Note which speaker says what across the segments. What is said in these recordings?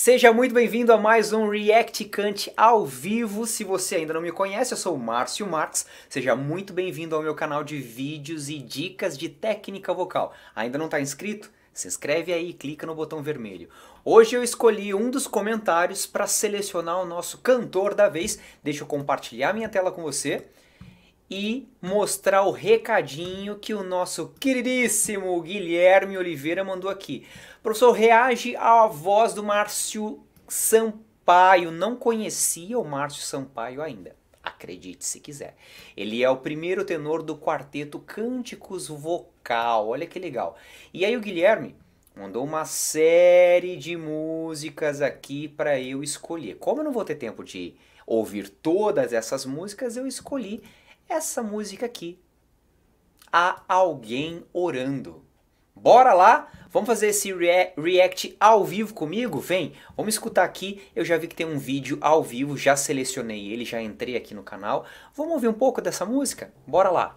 Speaker 1: Seja muito bem-vindo a mais um React Cante ao vivo. Se você ainda não me conhece, eu sou o Márcio Marques. Seja muito bem-vindo ao meu canal de vídeos e dicas de técnica vocal. Ainda não está inscrito? Se inscreve aí e clica no botão vermelho. Hoje eu escolhi um dos comentários para selecionar o nosso cantor da vez. Deixa eu compartilhar minha tela com você e mostrar o recadinho que o nosso queridíssimo Guilherme Oliveira mandou aqui. Professor, reage à voz do Márcio Sampaio. Não conhecia o Márcio Sampaio ainda. Acredite se quiser. Ele é o primeiro tenor do quarteto Cânticos Vocal. Olha que legal. E aí o Guilherme mandou uma série de músicas aqui para eu escolher. Como eu não vou ter tempo de ouvir todas essas músicas, eu escolhi essa música aqui, Há Alguém Orando. Bora lá? Vamos fazer esse react ao vivo comigo? Vem, vamos escutar aqui. Eu já vi que tem um vídeo ao vivo, já selecionei ele, já entrei aqui no canal. Vamos ouvir um pouco dessa música? Bora lá!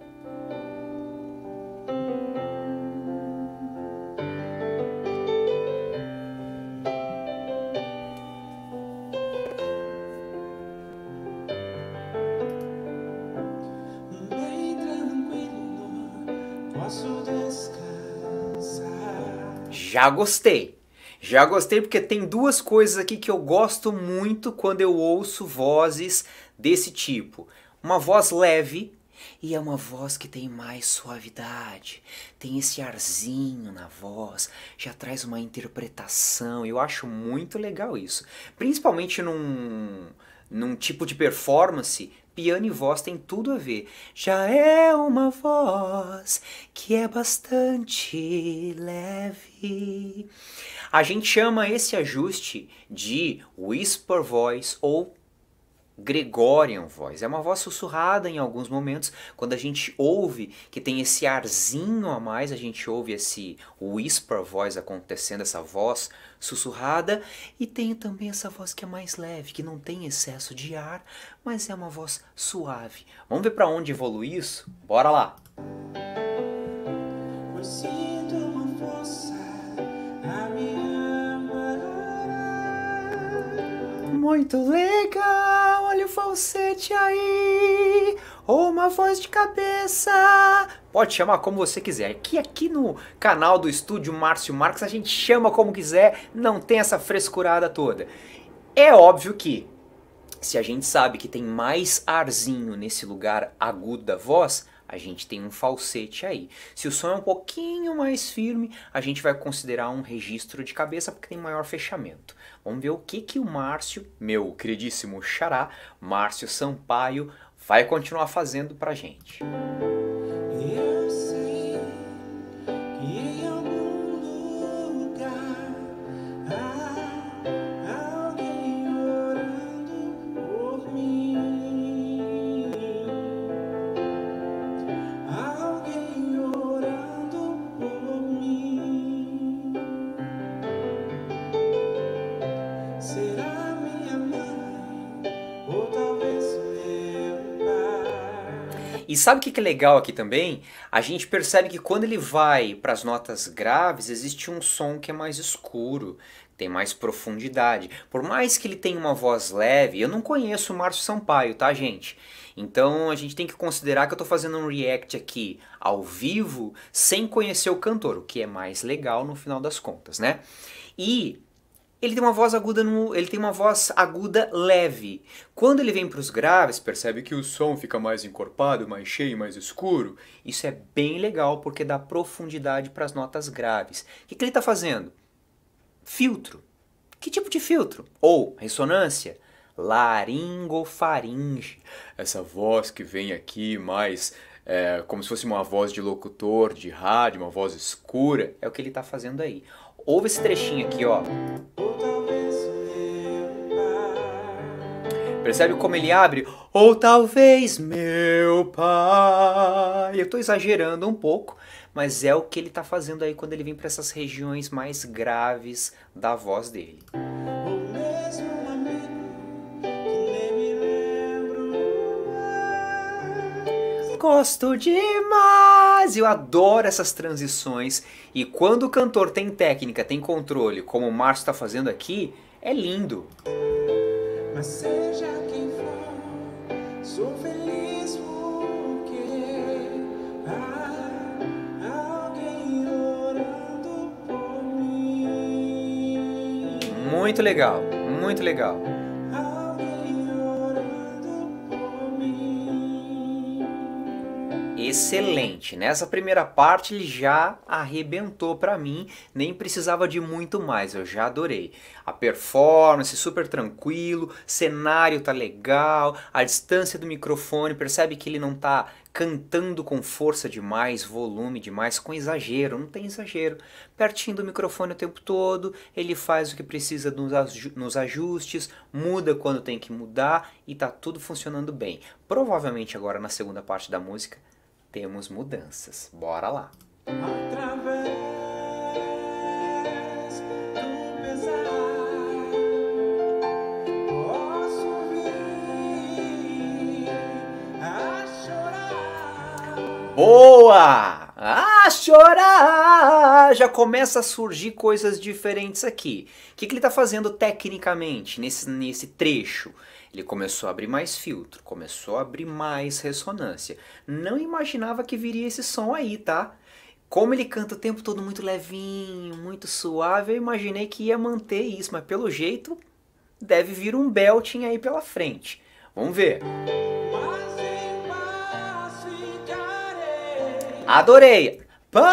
Speaker 1: Já gostei. Já gostei porque tem duas coisas aqui que eu gosto muito quando eu ouço vozes desse tipo. Uma voz leve e é uma voz que tem mais suavidade. Tem esse arzinho na voz, já traz uma interpretação. Eu acho muito legal isso. Principalmente num tipo de performance, piano e voz tem tudo a ver. Já é uma voz que é bastante leve. A gente chama esse ajuste de whisper voice ou Gregorian voice. É uma voz sussurrada em alguns momentos. Quando a gente ouve que tem esse arzinho a mais, a gente ouve esse whisper voice acontecendo, essa voz sussurrada. E tem também essa voz que é mais leve, que não tem excesso de ar, mas é uma voz suave. Vamos ver para onde evolui isso? Bora lá! Muito legal, olha o falsete aí, ou uma voz de cabeça. Pode chamar como você quiser. Aqui no canal do Estúdio Márcio Marques a gente chama como quiser, não tem essa frescurada toda. É óbvio que, se a gente sabe que tem mais arzinho nesse lugar agudo da voz, a gente tem um falsete aí. Se o som é um pouquinho mais firme, a gente vai considerar um registro de cabeça porque tem maior fechamento. Vamos ver o que o Márcio, meu queridíssimo xará, Márcio Sampaio, vai continuar fazendo pra gente.
Speaker 2: Eu sei que em algum lugar há alguém orando por mim. Alguém orando por mim. Será minha mãe ou talvez meu pai.
Speaker 1: E sabe o que é legal aqui também? A gente percebe que quando ele vai para as notas graves, existe um som que é mais escuro, tem mais profundidade. Por mais que ele tenha uma voz leve, eu não conheço o Márcio Sampaio, tá, gente? Então a gente tem que considerar que eu estou fazendo um react aqui ao vivo sem conhecer o cantor, o que é mais legal no final das contas, né? E ele tem uma voz aguda, ele tem uma voz aguda leve. Quando ele vem para os graves, percebe que o som fica mais encorpado, mais cheio, mais escuro. Isso é bem legal porque dá profundidade para as notas graves. O que ele está fazendo? Filtro. Que tipo de filtro? Ou ressonância? Laringofaringe. Essa voz que vem aqui mais como se fosse uma voz de locutor, de rádio, uma voz escura. É o que ele está fazendo aí. Ouve esse trechinho aqui, ó.
Speaker 2: Ou talvez meu pai.
Speaker 1: Percebe como ele abre? Ou talvez meu pai. Eu estou exagerando um pouco, mas é o que ele está fazendo aí quando ele vem para essas regiões mais graves da voz dele.
Speaker 2: Ou mesmo um amigo que nem me lembro mais.
Speaker 1: Gosto demais Mas eu adoro essas transições e quando o cantor tem técnica, tem controle, como o Márcio está fazendo aqui, é lindo.
Speaker 2: Mas seja quem for, sou feliz porque há alguém orando por mim.
Speaker 1: Muito legal, muito legal.
Speaker 2: Alguém orando por mim.
Speaker 1: Excelente, nessa primeira parte ele já arrebentou pra mim, nem precisava de muito mais, eu já adorei. A performance super tranquilo, cenário tá legal, a distância do microfone, percebe que ele não tá cantando com força demais, volume demais, com exagero, não tem exagero. Pertinho do microfone o tempo todo, ele faz o que precisa nos ajustes, muda quando tem que mudar e tá tudo funcionando bem. Provavelmente agora na segunda parte da música temos mudanças. Bora lá.
Speaker 2: Através do pesar, posso vir a chorar.
Speaker 1: Boa! Ah, chorar! Já começa a surgir coisas diferentes aqui. O que ele está fazendo tecnicamente nesse trecho? Ele começou a abrir mais filtro, começou a abrir mais ressonância. Não imaginava que viria esse som aí, tá? Como ele canta o tempo todo muito levinho, muito suave, eu imaginei que ia manter isso, mas pelo jeito deve vir um belting aí pela frente. Vamos ver.
Speaker 2: Mas em paz ficarei.
Speaker 1: Adorei!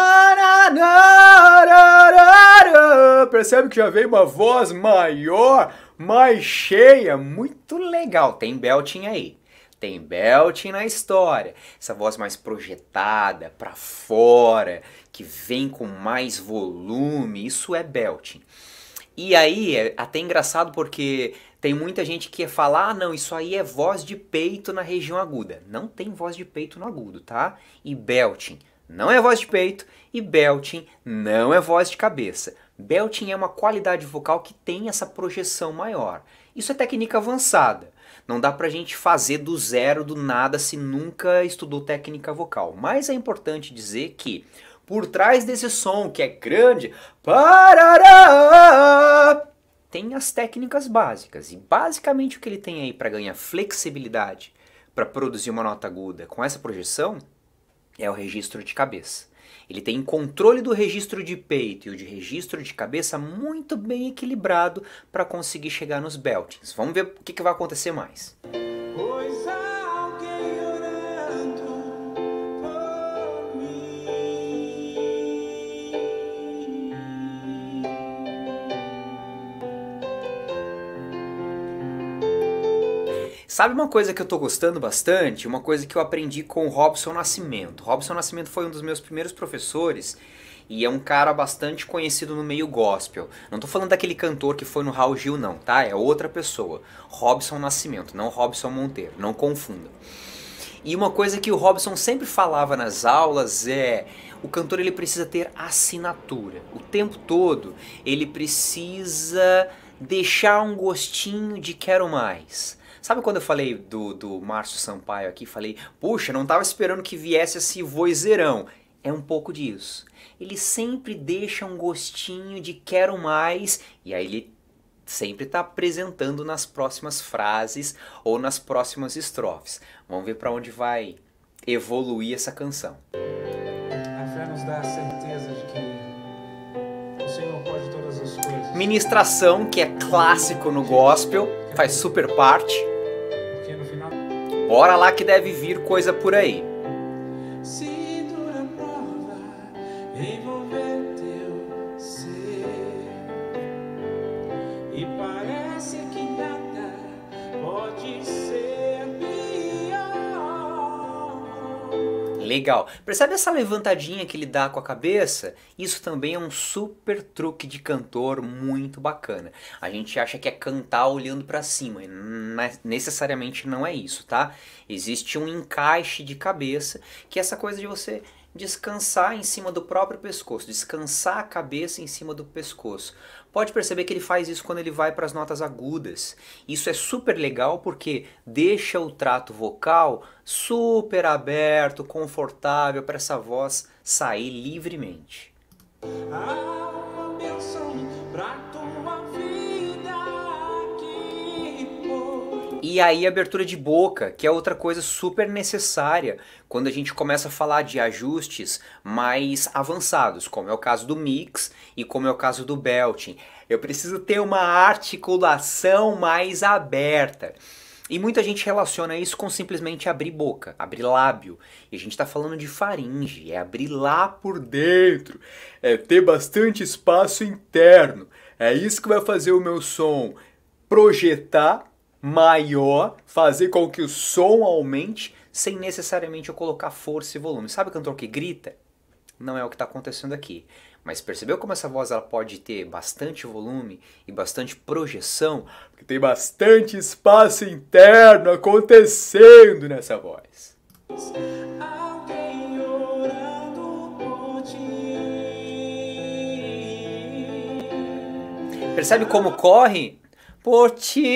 Speaker 1: Percebe que já veio uma voz maior, mais cheia, muito legal. Tem belting aí, tem belting na história. Essa voz mais projetada, pra fora, que vem com mais volume, isso é belting. E aí é até engraçado porque tem muita gente que fala, ah não, isso aí é voz de peito na região aguda. Não tem voz de peito no agudo, tá? E belting não é voz de peito e belting não é voz de cabeça. Belting é uma qualidade vocal que tem essa projeção maior. Isso é técnica avançada. Não dá pra gente fazer do zero, do nada, se nunca estudou técnica vocal. Mas é importante dizer que por trás desse som que é grande, parará, tem as técnicas básicas. E basicamente o que ele tem aí para ganhar flexibilidade, para produzir uma nota aguda com essa projeção, é o registro de cabeça. Ele tem controle do registro de peito e o de registro de cabeça muito bem equilibrado para conseguir chegar nos beltings. Vamos ver o que vai acontecer mais.
Speaker 2: Pois há alguém orando por mim.
Speaker 1: Sabe uma coisa que eu tô gostando bastante? Uma coisa que eu aprendi com o Robson Nascimento. Robson Nascimento foi um dos meus primeiros professores e é um cara bastante conhecido no meio gospel. Não tô falando daquele cantor que foi no Raul Gil não, tá? É outra pessoa. Robson Nascimento, não Robson Monteiro, não confunda. E uma coisa que o Robson sempre falava nas aulas é: o cantor ele precisa ter assinatura. O tempo todo ele precisa deixar um gostinho de quero mais. Sabe quando eu falei do Márcio Sampaio aqui, falei, puxa, não estava esperando que viesse esse vozeirão. É um pouco disso. Ele sempre deixa um gostinho de quero mais, e aí ele sempre está apresentando nas próximas frases ou nas próximas estrofes. Vamos ver para onde vai evoluir essa canção.
Speaker 2: A fé nos dá a certeza de que o Senhor pode todas as coisas.
Speaker 1: Ministração, que é clássico no gospel, faz super parte.
Speaker 2: Porque no final,
Speaker 1: Bora lá que deve vir coisa por aí.
Speaker 2: se dura prova envolver teu ser, e parece que nada pode ser pior.
Speaker 1: Legal. Percebe essa levantadinha que ele dá com a cabeça? Isso também é um super truque de cantor muito bacana. A gente acha que é cantar olhando pra cima, e necessariamente não é isso, tá? Existe um encaixe de cabeça, que é essa coisa de você descansar em cima do próprio pescoço, descansar a cabeça em cima do pescoço. Pode perceber que ele faz isso quando ele vai para as notas agudas. Isso é super legal porque deixa o trato vocal super aberto, confortável para essa voz sair livremente.
Speaker 2: Uma bênção pra tua vida aqui hoje.
Speaker 1: E aí abertura de boca, que é outra coisa super necessária quando a gente começa a falar de ajustes mais avançados, como é o caso do mix e como é o caso do belting. Eu preciso ter uma articulação mais aberta. E muita gente relaciona isso com simplesmente abrir boca, abrir lábio. E a gente está falando de faringe, é abrir lá por dentro, é ter bastante espaço interno. É isso que vai fazer o meu som projetar maior, fazer com que o som aumente, sem necessariamente eu colocar força e volume. Sabe o cantor que grita? Não é o que está acontecendo aqui. Mas percebeu como essa voz ela pode ter bastante volume e bastante projeção? Porque tem bastante espaço interno acontecendo nessa voz.
Speaker 2: Alguém orando por ti.
Speaker 1: Percebe como corre? Por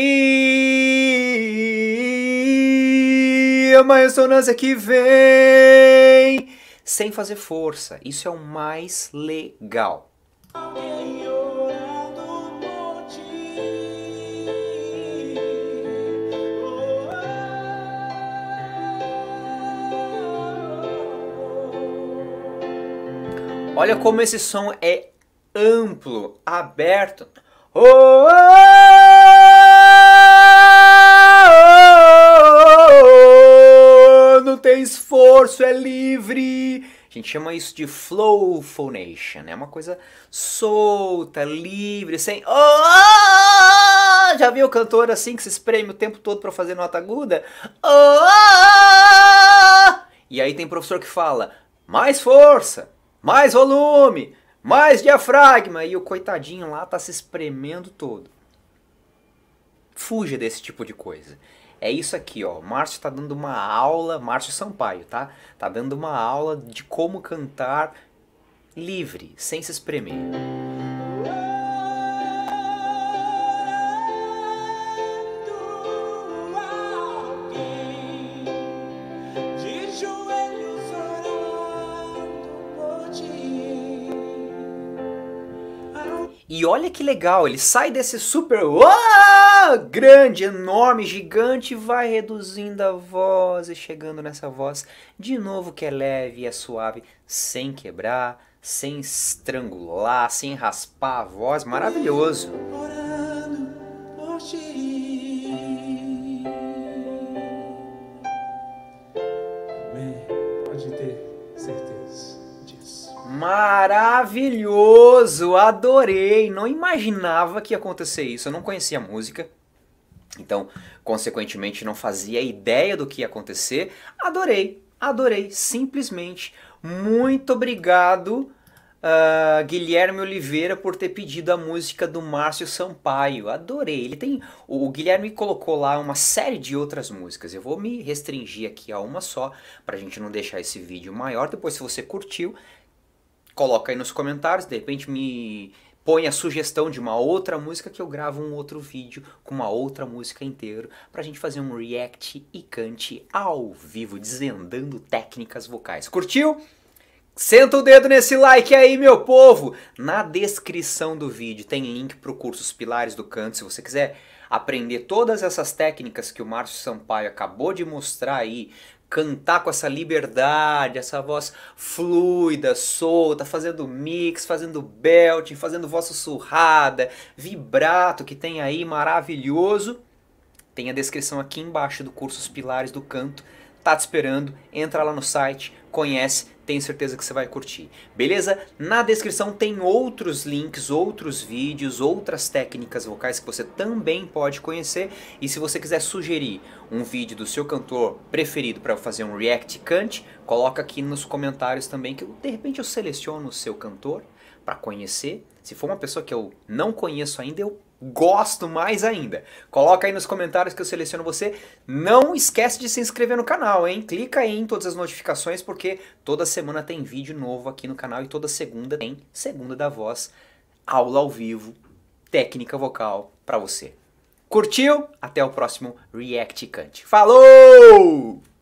Speaker 1: ti, é uma ressonância que vem sem fazer força. Isso é o mais legal.
Speaker 2: Alguém orando por ti.
Speaker 1: Olha como esse som é amplo, aberto. Não tem esforço, é livre. A gente chama isso de flow phonation. É uma coisa solta, livre, sem... Já viu o cantor assim que se espreme o tempo todo para fazer nota aguda? E aí tem professor que fala, mais força, mais volume, mais diafragma, e o coitadinho lá tá se espremendo todo. Fuja desse tipo de coisa. É isso aqui, ó. Márcio tá dando uma aula, Márcio Sampaio, tá? Tá dando uma aula de como cantar livre, sem se espremer.
Speaker 2: De joelhos orando por ti.
Speaker 1: E olha que legal, ele sai desse super grande, enorme, gigante e vai reduzindo a voz e chegando nessa voz de novo que é leve e é suave, sem quebrar, sem estrangular, sem raspar a voz, maravilhoso.
Speaker 2: Orando por ti. Amém. Pode ter certeza disso.
Speaker 1: Maravilhoso, adorei, não imaginava que ia acontecer isso, eu não conhecia a música, então consequentemente não fazia ideia do que ia acontecer, adorei, simplesmente, muito obrigado Guilherme Oliveira por ter pedido a música do Márcio Sampaio, adorei, o Guilherme colocou lá uma série de outras músicas, eu vou me restringir aqui a uma só, pra gente não deixar esse vídeo maior, depois se você curtiu, coloca aí nos comentários, de repente me põe a sugestão de uma outra música que eu gravo um outro vídeo com uma outra música inteira pra gente fazer um react e cante ao vivo, desvendando técnicas vocais. Curtiu? Senta o dedo nesse like aí, meu povo! Na descrição do vídeo tem link pro curso Os Pilares do Canto, se você quiser aprender todas essas técnicas que o Márcio Sampaio acabou de mostrar aí, cantar com essa liberdade, essa voz fluida, solta, fazendo mix, fazendo belting, fazendo voz sussurrada, vibrato que tem aí, maravilhoso. Tem a descrição aqui embaixo do curso Os Pilares do Canto. Tá te esperando, entra lá no site, conhece, tenho certeza que você vai curtir. Beleza? Na descrição tem outros links, outros vídeos, outras técnicas vocais que você também pode conhecer. E se você quiser sugerir um vídeo do seu cantor preferido para fazer um react cante, coloca aqui nos comentários também que de repente eu seleciono o seu cantor para conhecer. Se for uma pessoa que eu não conheço ainda, eu gosto mais ainda. Coloca aí nos comentários que eu seleciono você. Não esquece de se inscrever no canal, hein? Clica aí em todas as notificações porque toda semana tem vídeo novo aqui no canal e toda segunda tem Segunda da Voz, aula ao vivo técnica vocal para você. Curtiu? Até o próximo React Cante. Falou!